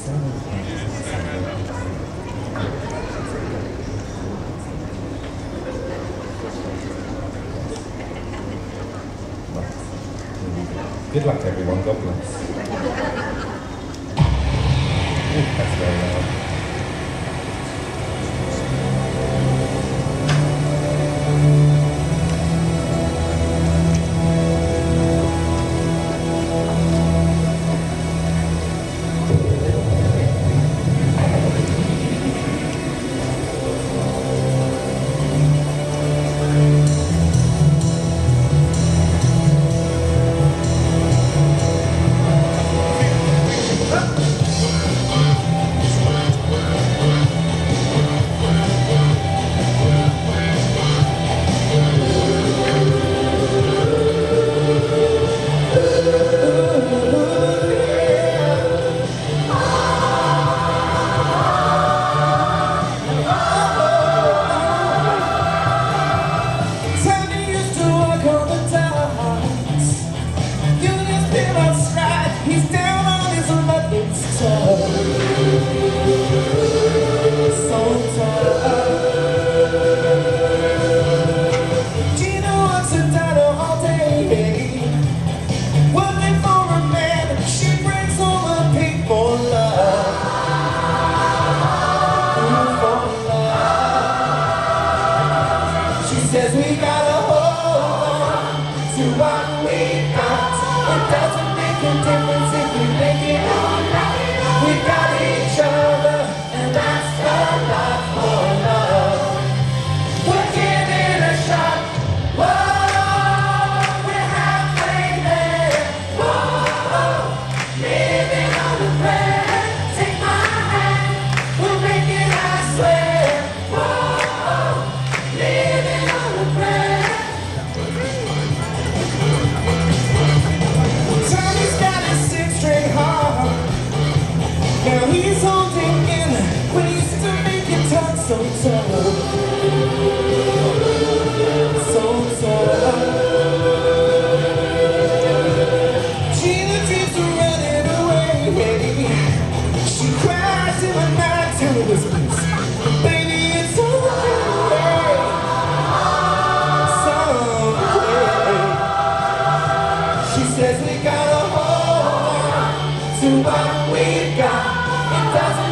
Good luck, everyone. God bless. Ooh, that's very loud. Says we gotta hold on to what we got. It doesn't make a difference if we make it or not. We got each other, and that's a lot for love. We're giving a shot. Whoa, we're halfway there. Whoa, living on a prayer. Take my hand, we'll make it, I swear. Whoa, living on a prayer. Tommy's got a 6-string heart. Now he's holding in when he used to make it talk so tough. So tough. Gina keeps running away. She cries in the night till it whispers, baby, it's okay. Someday. She says we gotta hold on to what we got. It doesn't